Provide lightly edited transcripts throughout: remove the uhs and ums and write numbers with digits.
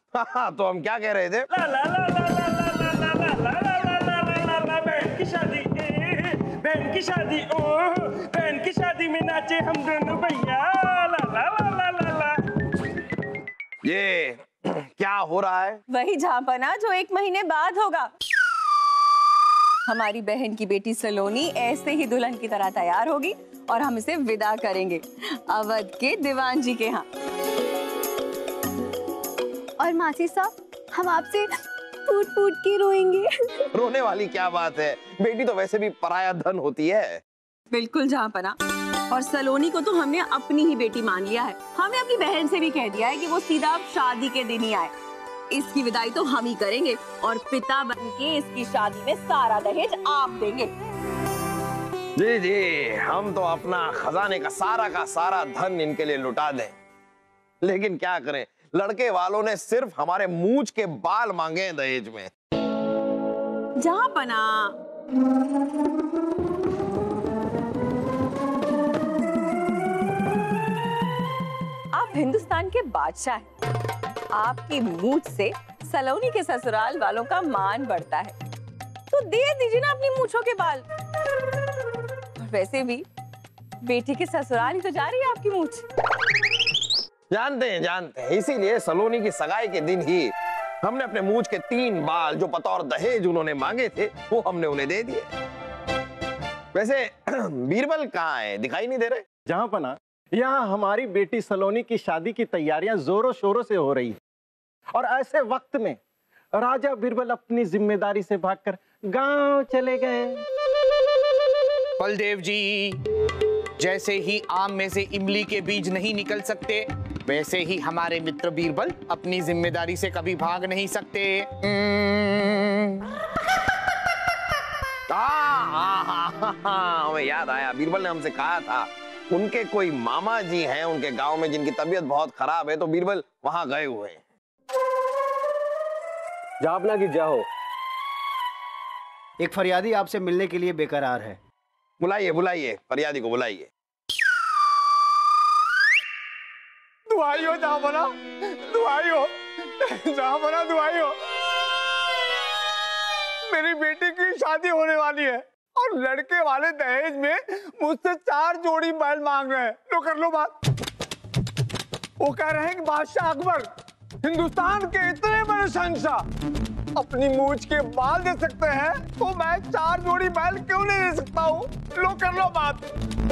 हाँ, तो हम क्या कह रहे थे? ला ला ला ला ला ला ला ला ला ला ला ला ला ला ला बहन की शादी, बहन की शादी, ओ बहन की शादी में नाचे हम दोनों भैया, ला ला ला ला ला ला। ये क्या हो रहा है? वही झांपना जो 1 महीने बाद होगा। हमारी बहन की बेटी सलोनी ऐसे ही दुल्हन की तरह तैयार होगी और हम इसे विदा करेंगे अवध के दीवान जी के यहाँ। और मासी साहब, हम आपसे फूट फूट के रोएंगे। रोने वाली क्या बात है, बेटी तो वैसे भी पराया धन होती है। बिल्कुल झांपना, और सलोनी को तो हमने अपनी ही बेटी मान लिया है। हमने अपनी बहन से भी कह दिया है कि वो सीधा शादी के दिन ही आए। इसकी विदाई तो हम ही करेंगे और पिता बनके इसकी शादी में सारा दहेज आप देंगे। जी जी, हम तो अपना खजाने का सारा धन इनके लिए लुटा दें, लेकिन क्या करें, लड़के वालों ने सिर्फ हमारे मूंछ के बाल मांगे हैं दहेज में। झांपना, आप हिंदुस्तान के बादशाह हैं। आपकी मूंछ से सलोनी के ससुराल वालों का मान बढ़ता है, तो दे दीजिए ना अपनी मूंछों के बाल। और वैसे भी बेटी के ससुराल ही तो जा रही है आपकी मूंछ। जानते हैं, इसीलिए सलोनी की सगाई के दिन ही हमने अपने मूंछ के 3 बाल जो बतौर दहेज उन्होंने मांगे थे, वो हमने उन्हें दे दिए। वैसे बीरबल कहाँ है, दिखाई नहीं दे रहे? जहाँपना, यहाँ हमारी बेटी सलोनी की शादी की तैयारियां जोरों शोरों से हो रही है, और ऐसे वक्त में राजा बीरबल अपनी जिम्मेदारी से भागकर गांव चले गए। बलदेव जी, जैसे ही आम में से इमली के बीज नहीं निकल सकते, वैसे ही हमारे मित्र बीरबल अपनी जिम्मेदारी से कभी भाग नहीं सकते। हमें याद आया, बीरबल ने हमसे कहा था उनके कोई मामा जी हैं उनके गांव में जिनकी तबीयत बहुत खराब है, तो बीरबल वहां गए हुए हैं। जापना की जाओ, एक फरियादी आपसे मिलने के लिए बेकरार है। बुलाइए फरियादी को बुलाइए। दुआई हो झांपना, दुआई हो झांपना, दुआई हो। मेरी बेटी की शादी होने वाली है और लड़के वाले दहेज में मुझसे 4 जोड़ी बैल मांग रहे हैं। लो कर लो बात। वो कह रहे हैं कि बादशाह अकबर हिंदुस्तान के इतने बड़े शहंशाह अपनी मूंछ के बाल दे सकते हैं, तो मैं 4 जोड़ी बैल क्यों नहीं दे सकता हूँ? लो कर लो बात।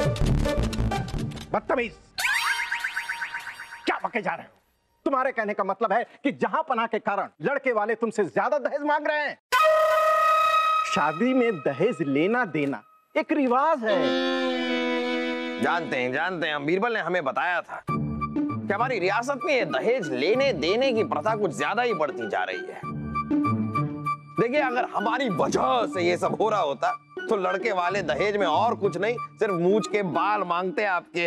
बदतमीज, क्या बके जा रहे हो? तुम्हारे कहने का मतलब है कि जहाँपना के कारण लड़के वाले तुमसे ज्यादा दहेज मांग रहे हैं। शादी में दहेज लेना देना एक रिवाज है। जानते हैं, हम बीरबल ने हमें बताया था कि हमारी रियासत में ये दहेज लेने देने की प्रथा कुछ ज्यादा ही बढ़ती जा रही है। देखिए, अगर हमारी वजह से ये सब हो रहा होता तो लड़के वाले दहेज में और कुछ नहीं, सिर्फ मूंछ के बाल मांगते आपके।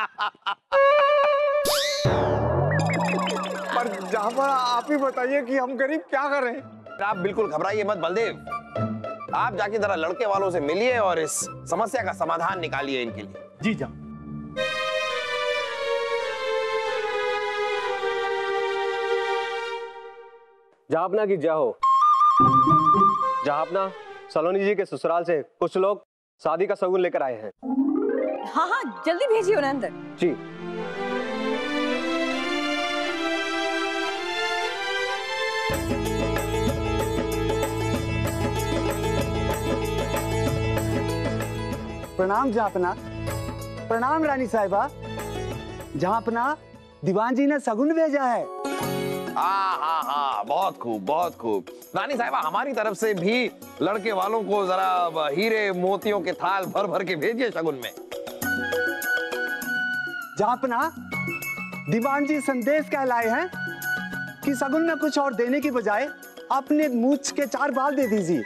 पर जहाँ आप ही बताइए कि हम गरीब क्या करें? आप बिल्कुल घबराइए मत बलदेव, आप जाके जरा लड़के वालों से मिलिए और इस समस्या का समाधान निकालिए इनके लिए। जी जा। जापना की जाओ, जापना, सलोनी जी के ससुराल से कुछ लोग शादी का शगुन लेकर आए हैं। हाँ हाँ, जल्दी भेजिए उन्हें अंदर। जी। प्रणाम जहाँपना। प्रणाम रानी साहिबा। जहाँपना, दीवान जी ने शगुन भेजा है। हाँ, बहुत खूब। रानी साहिबा, हमारी तरफ से भी लड़के वालों को जरा हीरे मोतियों के थाल भर भर के भेजिए शगुन में। जहाँपना, दीवान जी संदेश कहलाए हैं कि शगुन में कुछ और देने की बजाय अपने मूंछ के 4 बाल दे दीजिए।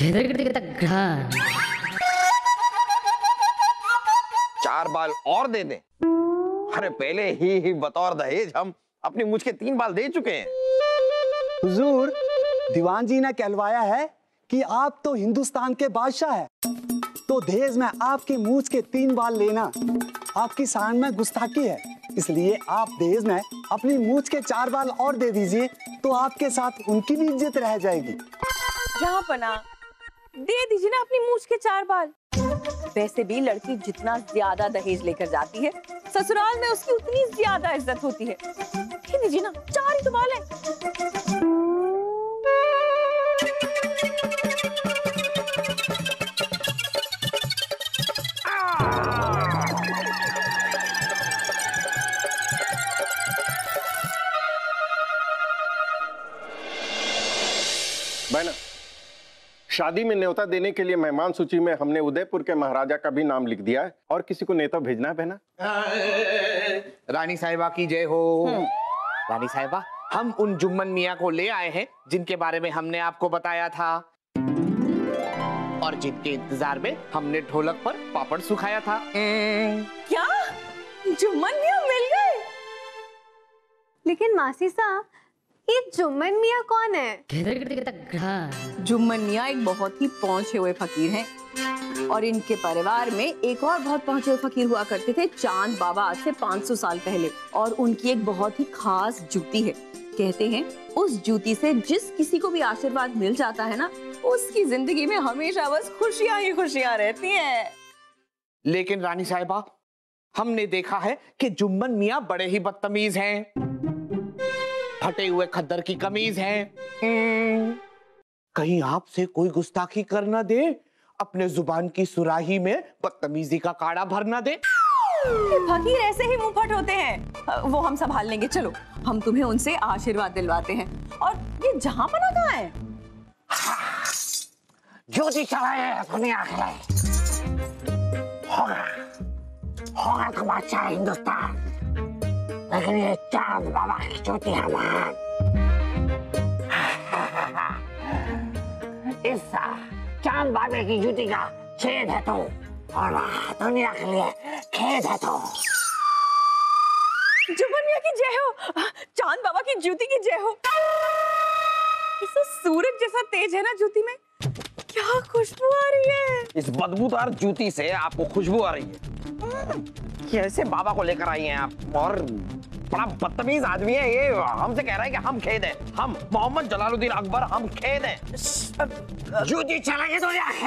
4 बाल और दे दें? अरे पहले ही बतौर दहेज हम अपनी मूंछ के 3 बाल दे चुके हैं। हुजूर, दीवान जी ने कहलवाया है कि आप तो हिंदुस्तान के बादशाह हैं, तो दहेज में आपकी मूंछ के 3 बाल लेना आपकी शान में गुस्ताखी है। इसलिए आप दहेज में अपनी मूछ के 4 बाल और दे दीजिए, तो आपके साथ उनकी भी इज्जत रह जाएगी। जहाँ पना दे दीजिए ना अपनी मूछ के 4 बाल। वैसे भी लड़की जितना ज्यादा दहेज लेकर जाती है, ससुराल में उसकी उतनी ज्यादा इज्जत होती है। दे दीजिए ना, 4 ही तो बाल है। बहना, शादी में न्योता देने के लिए मेहमान सूची में हमने उदयपुर के महाराजा का भी नाम लिख दिया है, और किसी को न्योता भेजना है बहना? रानी साहिबा की जय हो। रानी साहिबा, हम उन जुम्मन मियाँ को ले आए हैं जिनके बारे में हमने आपको बताया था, और जिनके इंतजार में हमने ढोलक पर पापड़ सुखाया था। क्या जुम्मन मियाँ मिल गए? लेकिन मासी साहब, ये जुम्मन मियाँ कौन है? जुम्मन मियाँ एक बहुत ही पहुंचे हुए फकीर हैं, और इनके परिवार में एक और बहुत पहुंचे हुए फकीर हुआ करते थे, चांद बाबा, आज से 500 साल पहले। और उनकी एक बहुत ही खास जूती है। कहते हैं उस जूती से जिस किसी को भी आशीर्वाद मिल जाता है ना, उसकी जिंदगी में हमेशा बस खुशियां ही खुशियां रहती हैं। लेकिन रानी साहिबा, हमने देखा है कि जुम्मन मियाँ बड़े ही बदतमीज हैं, फटे हुए खद्दर की कमीज है। कहीं आपसे कोई गुस्ताखी कर ना दे, अपने जुबान की सुराही में बदतमीजी का काड़ा भर ना दे। फकीर ऐसे ही मुंहफट होते हैं, वो हम संभाल लेंगे। चलो हम तुम्हें उनसे आशीर्वाद दिलवाते हैं। और ये जहां पना कहाँ है? ज्योति चलाए दुनिया खिलाए, होगा होगा तो बादशाह हिंदुस्तान, लेकिन ये चांद बाबा की ज्योति हमार। इस चांद बाबा की ज्योति का छेद है तो, और दुनिया के लिए खेद है तो। जुम्मन मियाँ की जय हो, चांद बाबा की ज्योति की जय हो। इस सूरज जैसा तेज है ना ज्योति में, क्या खुशबू आ रही है। इस बदबूदार जूती से आपको खुशबू आ रही है? कैसे बाबा को लेकर आई हैं आप? और बड़ा बदतमीज आदमी है ये, हमसे कह रहा है कि हम खेद हैं, हम मोहम्मद जलालुद्दीन अकबर, हम खेद हैं। जूती चलाएंगे तो या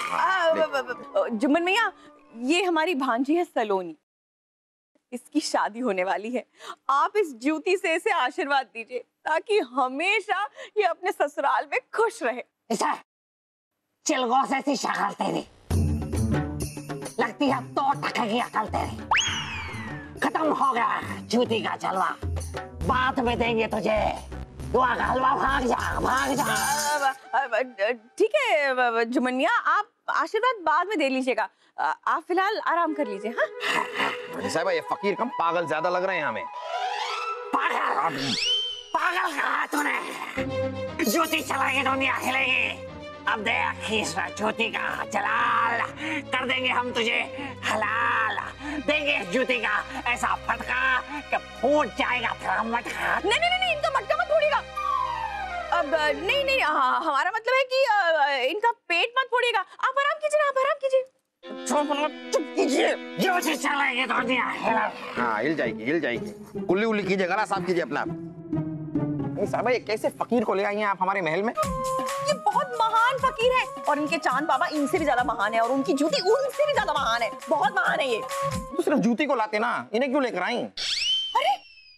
खिलाए। जुम्मन मियाँ, ये हमारी भांजी है सलोनी, इसकी शादी होने वाली है। आप इस जूती से इसे आशीर्वाद दीजिए, ताकि हमेशा ये अपने ससुराल में खुश रहे। इसे चिलगों से सी शक्ल तेरी, लगती है तो टके की अकल तेरी। खत्म हो गया जूती का जलवा, बाद में देंगे तुझे दुआ का हलवा। भाग जा भाग जा। ठीक है जुम्मन मियाँ, आप आशीर्वाद बाद में दे लीजिएगा, आप फिलहाल आराम कर लीजिए। हाँ साहिबा, ये फकीर कम पागल ज्यादा लग रहे हैं हमें। पागल पागल कहा तूने? ज्योति चलाएगी दुनिया हिलेगी। अब देख खींच ज्योति का जलाल, कर देंगे हम तुझे हलाल। देंगे ज्योति का ऐसा फटका कि फूट जाएगा तेरा मटका। नहीं, इनका मटका मत फोड़िएगा। अब नहीं, हमारा मतलब है कि इनका पेट मत फोड़िएगा। आप आराम कीजिए, आप आराम कीजिए। चुप कीजिए। ज्योति चलाएगी दुनिया हिला। हाँ, हिल जाएगी। कुल्ली उल्ली कीजिए, गला साफ कीजिए अपना। साहब, ये कैसे फकीर को ले आई हैं आप हमारे महल में? ये बहुत महान फकीर है, और इनके चांद बाबा इनसे भी ज्यादा महान है, और उनकी जूती उनसे भी ज्यादा महान है। बहुत महान है ये। तो सिर्फ जूती को लाते ना, इन्हें क्यों लेकर आई? अरे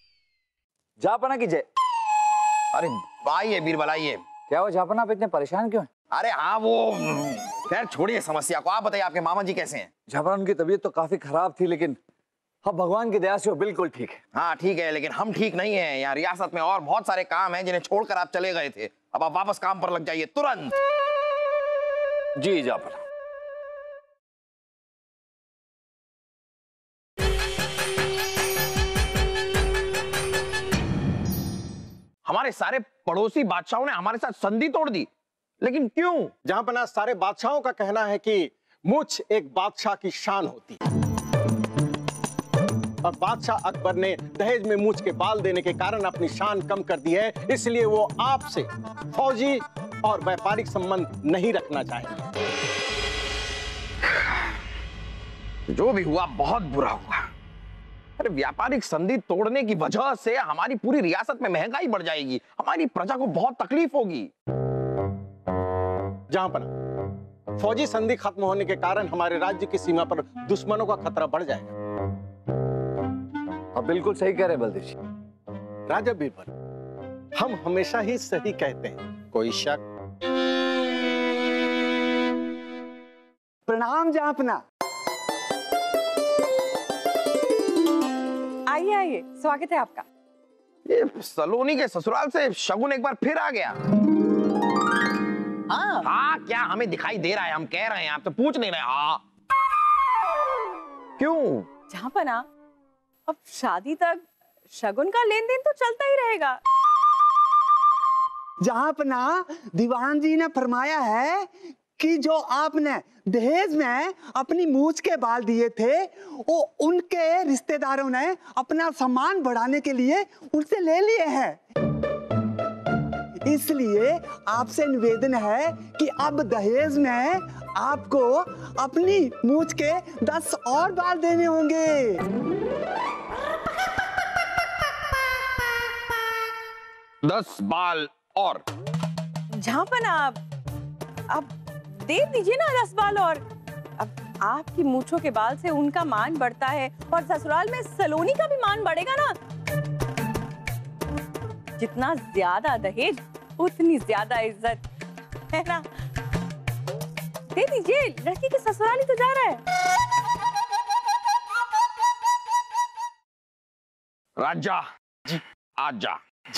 जापना की जय। अरे आइए बीरबल, आइए। क्या हो जापना, आप इतने परेशान क्यों हैं? अरे हाँ, वो खैर छोड़िए समस्या को, आप बताइए आपके मामा जी कैसे हैं? जापना, उनकी तबीयत तो काफी खराब थी, लेकिन हाँ भगवान की दया से वो बिल्कुल ठीक है। हाँ ठीक है, लेकिन हम ठीक नहीं हैं। यहाँ रियासत में और बहुत सारे काम हैं जिन्हें छोड़कर आप चले गए थे। अब आप वापस काम पर लग जाइए तुरंत। जी जापना। हमारे सारे पड़ोसी बादशाहों ने हमारे साथ संधि तोड़ दी, लेकिन क्यों? जहां पना सारे बादशाहों का कहना है कि मूछ एक बादशाह की शान होती है, और बादशाह अकबर ने दहेज में मूछ के बाल देने के कारण अपनी शान कम कर दी है, इसलिए वो आपसे फौजी और व्यापारिक संबंध नहीं रखना चाहेंगे। जो भी हुआ बहुत बुरा हुआ, अरे व्यापारिक संधि तोड़ने की वजह से हमारी पूरी रियासत में महंगाई बढ़ जाएगी, हमारी प्रजा को बहुत तकलीफ होगी। जहांपना, फौजी संधि खत्म होने के कारण हमारे राज्य की सीमा पर दुश्मनों का खतरा बढ़ जाएगा। आप बिल्कुल सही कह रहे हैं बलदेव जी। राजा बीरबल, हम हमेशा ही सही कहते हैं, कोई शक? प्रणाम जहांपना। आइए आइए, स्वागत है आपका। ये सलोनी के ससुराल से शगुन एक बार फिर आ गया। हाँ, क्या हमें दिखाई दे रहा है? हम कह रहे हैं, आप तो पूछ नहीं रहे। हाँ, क्यों? जहांपना, अब शादी तक शगुन का लेन देन तो चलता ही रहेगा। जहांपना, दीवान जी ने फरमाया है कि जो आपने दहेज में अपनी मूछ के बाल दिए थे, वो उनके रिश्तेदारों ने अपना सम्मान बढ़ाने के लिए उनसे ले लिए हैं। इसलिए आपसे निवेदन है कि अब दहेज में आपको अपनी मूछ के 10 और बाल देने होंगे। 10 बाल और? जहांपना, अब दे दीजिए ना 10 बाल और। अब आपकी मूंछों के बाल से उनका मान बढ़ता है और ससुराल में सलोनी का भी मान बढ़ेगा ना। जितना ज्यादा दहेज उतनी ज्यादा इज्जत, है ना? दे दीजिए, लड़की के ससुराल ही तो जा रहा है। राजा जी, आजा।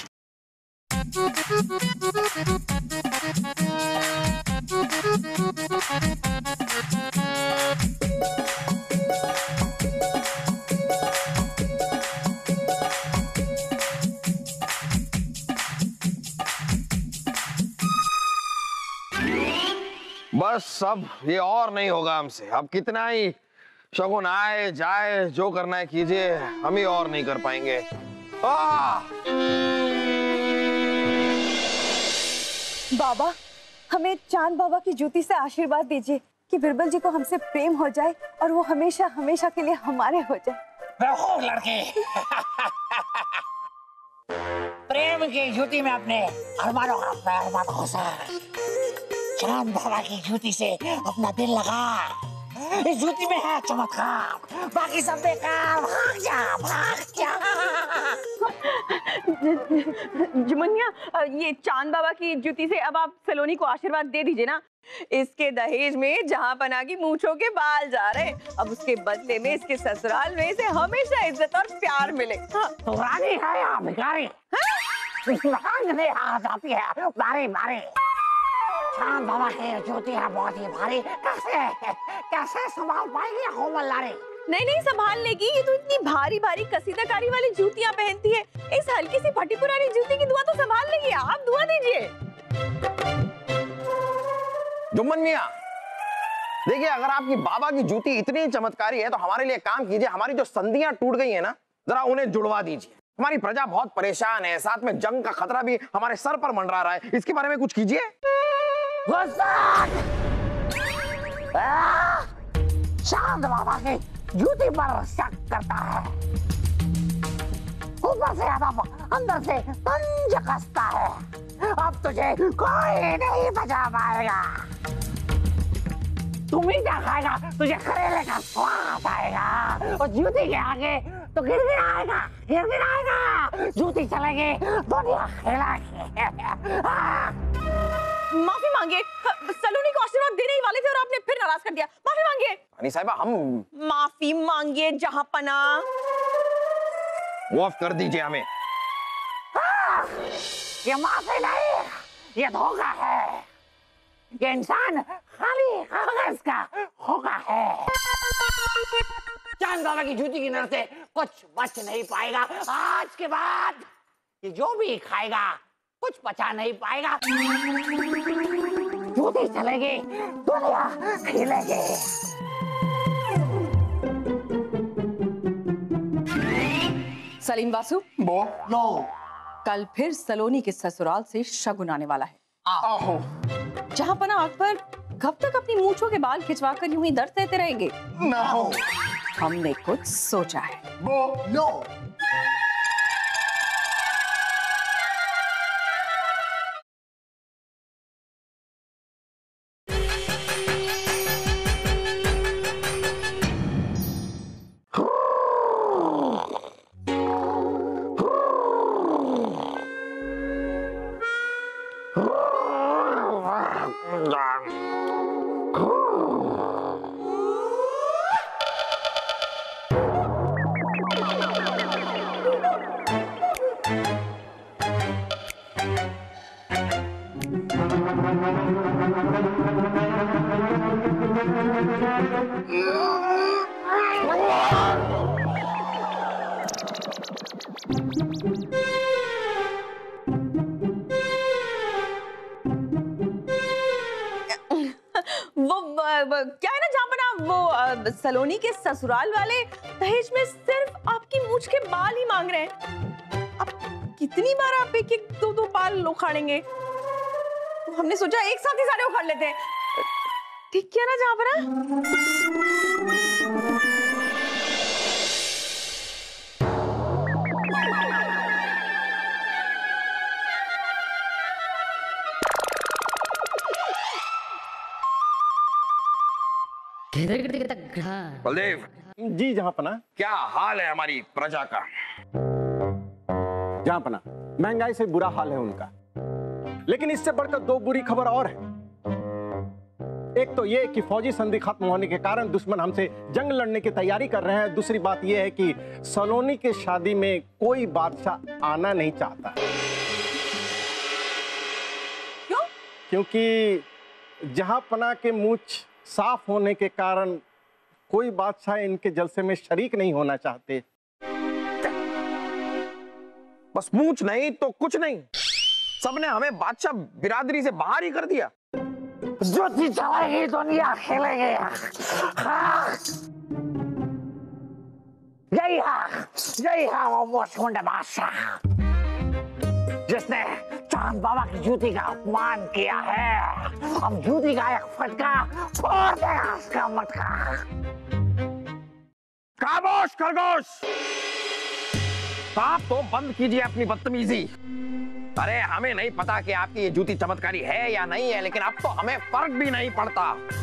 बस अब ये और नहीं होगा हमसे। अब कितना ही शगुन आए जाए, जो करना है कीजिए, हम ही और नहीं कर पाएंगे। बाबा, हमें चांद बाबा की जूती से आशीर्वाद दीजिए कि बिरबल जी को हमसे प्रेम हो जाए और वो हमेशा हमेशा के लिए हमारे हो जाए। रहो लड़के। प्रेम की जूती में अपने अरमानों का पैर मत घुसा। चांद बाबा की जूती से अपना दिल लगा। इस जूती में है चमत्कार, बाकी सब बेकार। भाग जा, भाग जा। जुमनिया, ये चांद बाबा की जूती से अब आप सलोनी को आशीर्वाद दे दीजिए ना। इसके दहेज में जहांपना की मूंछों के बाल जा रहे, अब उसके बदले में इसके ससुराल में इसे हमेशा इज्जत और प्यार मिले। हाँ। तो रानी है या भिखारी? नहीं आ जाती है बारी बारी। चांद बाबा की जूती है बहुत ही भारी। कैसे संभाल पाएगी कोमल लारी? नहीं नहीं, संभाल लेगी। ये तो इतनी भारी भारी कसीदाकारी वाली जूतियां पहनती है। इस हल्की सी फटी पुरानी जूती की दुआ तो संभाल लेगी। आप दुआ दीजिए। जुम्मन मियां, देखिए, अगर आपकी बाबा की जूती इतनी चमत्कारी है तो हमारे लिए काम कीजिए। हमारी जो संधियां टूट गई है ना, जरा उन्हें जुड़वा दीजिए। हमारी प्रजा बहुत परेशान है, साथ में जंग का खतरा भी हमारे सर पर मंडरा रहा है। इसके बारे में कुछ कीजिए। चांद बाबा की जूती पर शक करता है, ऊपर से अंदर से तंज कसता है। अब तुझे कोई नहीं बचा पाएगा। तुम ही क्या खाएगा, तुझे करेले का स्वाद आएगा और जूती के आगे तो गिड़गिड़ाएगा, गिड़गिड़ाएगा। जूती चलेगी, दुनिया हिलाएगी। माफी मांगिए, सलोनी को आशीर्वाद देने ही वाले थे और आपने फिर नाराज कर दिया। माफी मांगिए। रानी साहिबा, हम माफी मांगिए जहांपना। माफ कर दीजिए हमें। ये माफी नहीं, ये धोखा है। ये इंसान खाली कागज का होगा है। चांद बाबा की जूती की नजर से कुछ बच नहीं पाएगा। आज के बाद ये जो भी खाएगा कुछ बचा नहीं पाएगा। जूती चलेगी, दुनिया खिलेगी। सलीम बासु, लो, कल फिर सलोनी के ससुराल से शगुन आने वाला है। आहो। जहांपना अकबर कब तक अपनी मूंछों के बाल खिंचवा कर यूं ही दर्द सहते रहेंगे? ना हो। हमने कुछ सोचा है। बोलो। क्या है ना जहाँ पर आप वो सलोनी के ससुराल वाले दहेज में सिर्फ आपकी मूंछ के बाल ही मांग रहे हैं। अब कितनी बार आप एक एक दो बाल उखाड़ेंगे? तो हमने सोचा एक साथ ही सारे उखाड़ लेते हैं। ठीक किया ना जहाँ पर? बलदेव जी जहांपना। क्या हाल है हमारी प्रजा का? जहांपना, महंगाई से बुरा हाल है उनका, लेकिन इससे बढ़कर दो बुरी खबर और है। एक तो ये कि फौजी संधि खत्म होने के कारण दुश्मन हमसे जंग लड़ने की तैयारी कर रहे हैं। दूसरी बात यह है कि सलोनी के शादी में कोई बादशाह आना नहीं चाहता। क्यों? क्योंकि जहांपना के मूंछ साफ होने के कारण कोई बादशाह इनके जलसे में शरीक नहीं होना चाहते। बस मूंछ नहीं तो कुछ नहीं, सबने हमें बादशाह बिरादरी से बाहर ही कर दिया। ज्योति चलाएगी दुनिया खेलेगी। यही है वो मूंछ बादशाह जिसने चांद बाबा की जूती का अपमान किया है। अब जूती का एक फटका फोड़ देगा उसका मटका। खामोश खरगोश, आप तो बंद कीजिए अपनी बदतमीजी। अरे हमें नहीं पता कि आपकी ये जूती चमत्कारी है या नहीं है, लेकिन अब तो हमें फर्क भी नहीं पड़ता।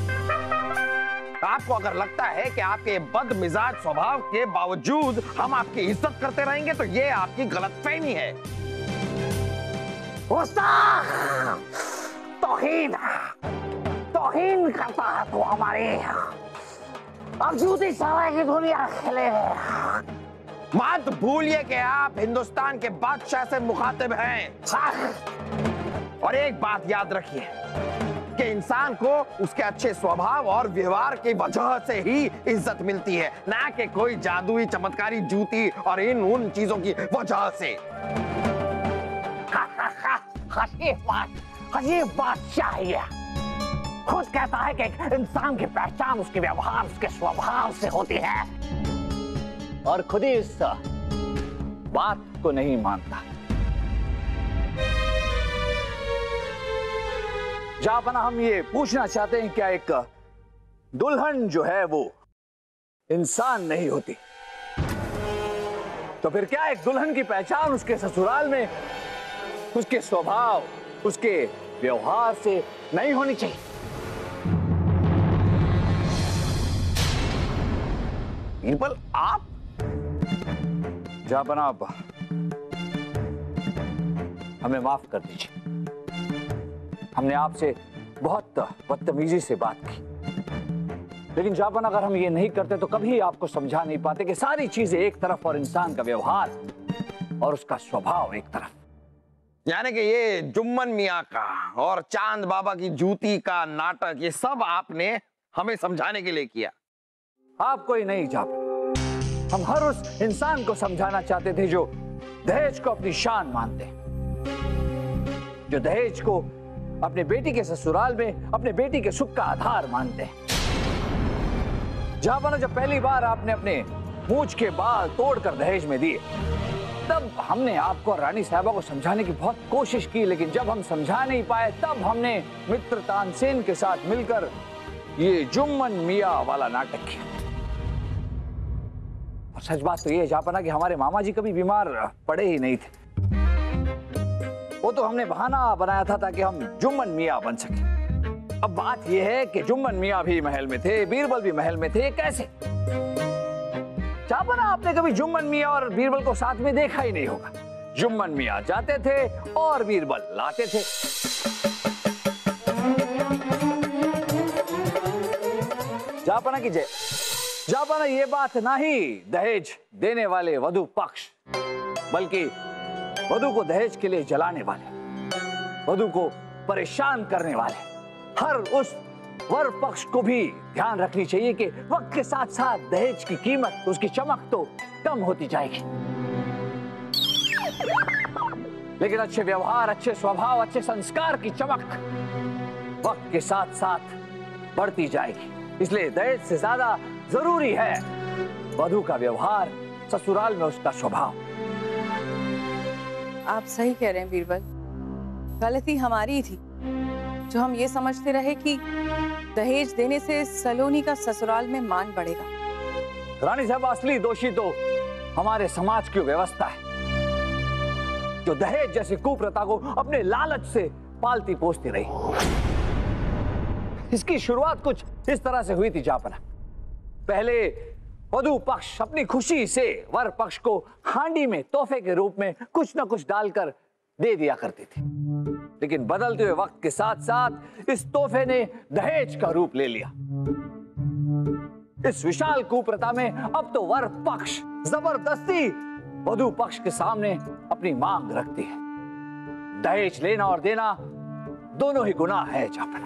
आपको अगर लगता है कि आपके बदमिजाज स्वभाव के बावजूद हम आपकी इज्जत करते रहेंगे तो ये आपकी गलतफहमी है। तौहीन करता है तो हमारी। अब जूती सवाई की दुनिया खेले। मत भूलिए कि आप हिंदुस्तान के बादशाह से मुखातिब हैं। और एक बात याद रखिए कि इंसान को उसके अच्छे स्वभाव और व्यवहार की वजह से ही इज्जत मिलती है, ना कि कोई जादुई चमत्कारी जूती और इन उन चीजों की वजह से। अजीब बात चाहिए। खुद कहता है कि एक इंसान की पहचान उसके व्यवहार, उसके स्वभाव से होती है, और खुद ही इस बात को नहीं मानता। जहांपना, हम ये पूछना चाहते हैं, क्या एक दुल्हन जो है वो इंसान नहीं होती? तो फिर क्या एक दुल्हन की पहचान उसके ससुराल में उसके स्वभाव, उसके व्यवहार से नहीं होनी चाहिए? बीरबल, आप जहांपना, आप हमें माफ कर दीजिए। हमने आपसे बहुत बदतमीजी से बात की, लेकिन जहांपना अगर हम ये नहीं करते तो कभी आपको समझा नहीं पाते कि सारी चीजें एक तरफ और इंसान का व्यवहार और उसका स्वभाव एक तरफ। यानी कि ये जुम्मन मियाँ का और चांद बाबा की जूती का नाटक, ये सब आपने हमें समझाने के लिए किया। आपको ही नहीं जहांपना, हम हर उस इंसान को समझाना चाहते थे जो दहेज को अपनी शान मानते, जो दहेज को अपने बेटी के ससुराल में अपने बेटी के सुख का आधार मानते हैं। जहांपना, जब पहली बार आपने अपने मूंछ के बाल तोड़कर दहेज में दिए, तब हमने आपको और रानी साहिबा को समझाने की बहुत कोशिश की, लेकिन जब हम समझा नहीं पाए तब हमने मित्र तानसेन के साथ मिलकर ये जुम्मन मियाँ वाला नाटक किया। और सच बात तो ये जापना कि हमारे मामा जी कभी बीमार पड़े ही नहीं थे। वो तो हमने बहाना बनाया था ताकि हम जुम्मन मियाँ बन सके। अब बात यह है कि जुम्मन मियाँ भी महल में थे, बीरबल भी महल में थे, ये कैसे? जापना आपने कभी जुम्मन मियाँ और बीरबल को साथ में देखा ही नहीं होगा। जुम्मन मियाँ जाते थे और बीरबल लाते थे। जापना की जय। जापना ये बात ना ही दहेज देने वाले वधु पक्ष, बल्कि वधु को दहेज के लिए जलाने वाले, वधु को परेशान करने वाले हर उस वर पक्ष को भी ध्यान रखनी चाहिए कि वक्त के साथ साथ दहेज की कीमत, उसकी चमक तो कम होती जाएगी, लेकिन अच्छे व्यवहार, अच्छे स्वभाव, अच्छे संस्कार की चमक वक्त के साथ साथ बढ़ती जाएगी। इसलिए दहेज से ज्यादा जरूरी है वधु का व्यवहार, ससुराल में उसका स्वभाव। आप सही कह रहे हैं बीरबल, गलती हमारी थी जो हम ये समझते रहे कि दहेज देने से सलोनी का ससुराल में मान बढ़ेगा। रानी साहब, असली दोषी तो हमारे समाज की व्यवस्था है जो दहेज जैसी कुप्रथा को अपने लालच से पालती पोसती रही। इसकी शुरुआत कुछ इस तरह से हुई थी जापना। पहले वधु पक्ष अपनी खुशी से वर पक्ष को हांडी में तोहफे के रूप में कुछ न कुछ डालकर दे दिया करती थी, लेकिन बदलते हुए वक्त के साथ साथ इस तोहफे ने दहेज का रूप ले लिया। इस विशाल कुप्रथा में अब तो वर पक्ष जबरदस्ती वधु पक्ष के सामने अपनी मांग रखती है। दहेज लेना और देना दोनों ही गुनाह है जापना।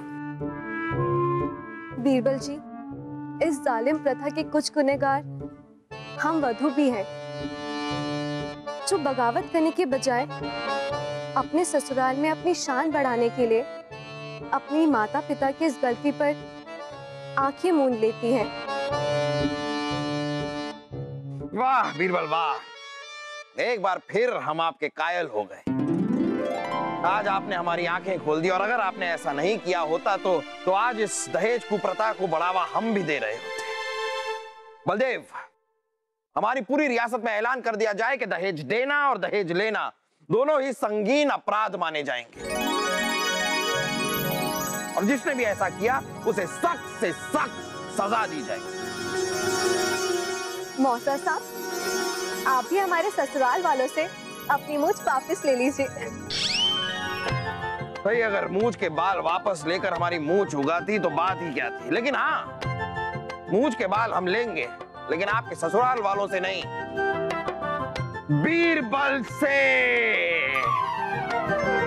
बीरबल जी, इस जालिम प्रथा के कुछ गुनहगार हम वधु भी हैं, जो बगावत करने के बजाय अपने ससुराल में अपनी शान बढ़ाने के लिए अपनी माता पिता की इस गलती पर आंखें मूंद लेती हैं। वाह बीरबल वाह, एक बार फिर हम आपके कायल हो गए। आज आपने हमारी आंखें खोल दी, और अगर आपने ऐसा नहीं किया होता तो आज इस दहेज कुप्रथा को बढ़ावा हम भी दे रहे होते। बलदेव, हमारी पूरी रियासत में ऐलान कर दिया जाए कि दहेज देना और दहेज लेना दोनों ही संगीन अपराध माने जाएंगे, और जिसने भी ऐसा किया उसे सख्त से सख्त सजा दी जाएगी। मौसा साहब, आप भी हमारे ससुराल वालों से अपनी मूंछ वापस ले लीजिए। भाई, अगर मूंछ के बाल वापस लेकर हमारी मूंछ उगाती तो बात ही क्या थी, लेकिन हाँ, मूंछ के बाल हम लेंगे, लेकिन आपके ससुराल वालों से नहीं, बीरबल से।